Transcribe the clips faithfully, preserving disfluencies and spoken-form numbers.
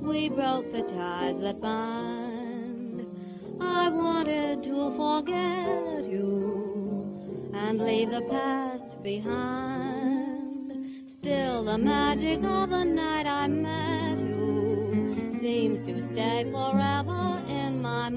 we broke the ties that bind. I wanted to forget you and leave the past behind. Still the magic of the night I met you seems to stay forever in my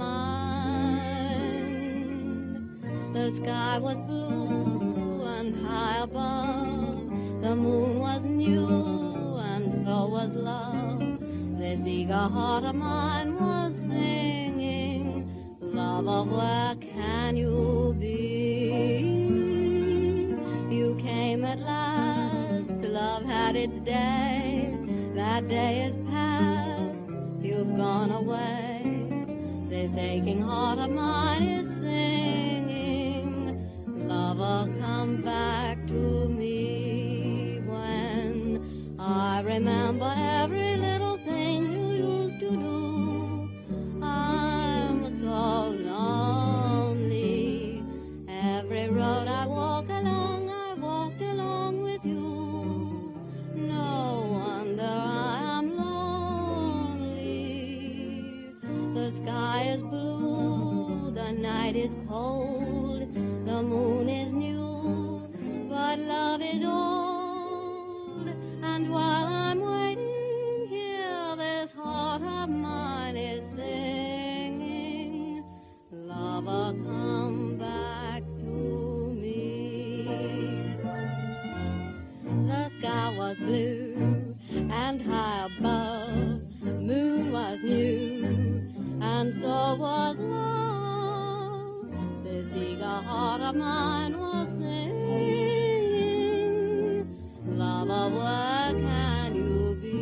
mind. The sky was blue and high above, the moon was new and so was love. This eager heart of mine was singing, lover, where can you be? You came at last, love had its day, that day is past, you've gone away. This aching heart of mine is singing, lover, come back to me. When I remember every little thing you used to do, I'm so lonely. Every road I walk along, I walked along with you. No wonder I am lonely. The sky is blue, the night is cold, the moon is new, but love is old. And while I'm waiting here, this heart of mine is singing, lover, come back to me. The sky was blue and high above, moon was new and so was love. This eager heart of mine was singing, lover, where can you be?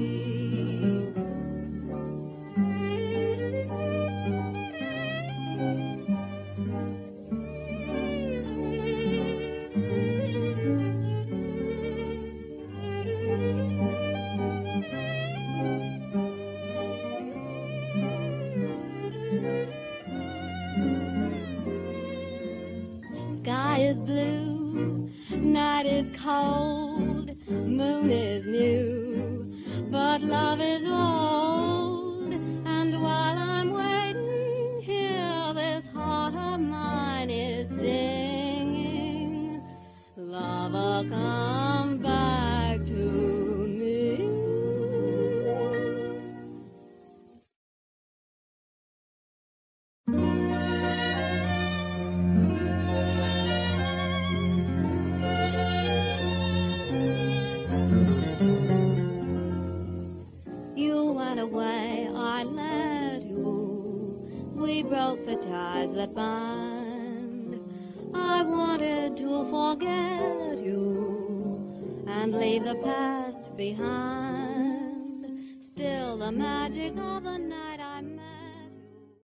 Sky is blue, night is cold, moon is new, but love is old. And while I'm waiting here, this heart of mine is singing, lover, come back to me. You went away, I let you. We broke the ties that bind. I wanted to forget you and leave the past behind. Still the magic of the night